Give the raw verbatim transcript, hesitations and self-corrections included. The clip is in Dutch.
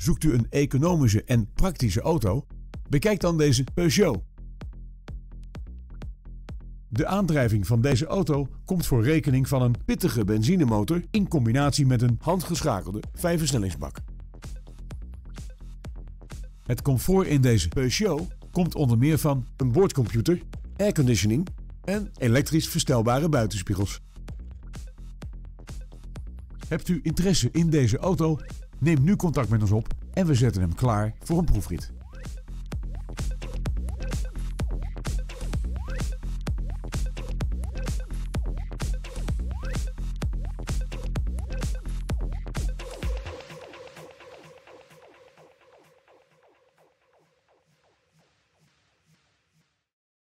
Zoekt u een economische en praktische auto? Bekijk dan deze Peugeot. De aandrijving van deze auto komt voor rekening van een pittige benzinemotor in combinatie met een handgeschakelde vijfversnellingsbak. Het comfort in deze Peugeot komt onder meer van een boordcomputer, airconditioning en elektrisch verstelbare buitenspiegels. Hebt u interesse in deze auto? Neem nu contact met ons op en we zetten hem klaar voor een proefrit.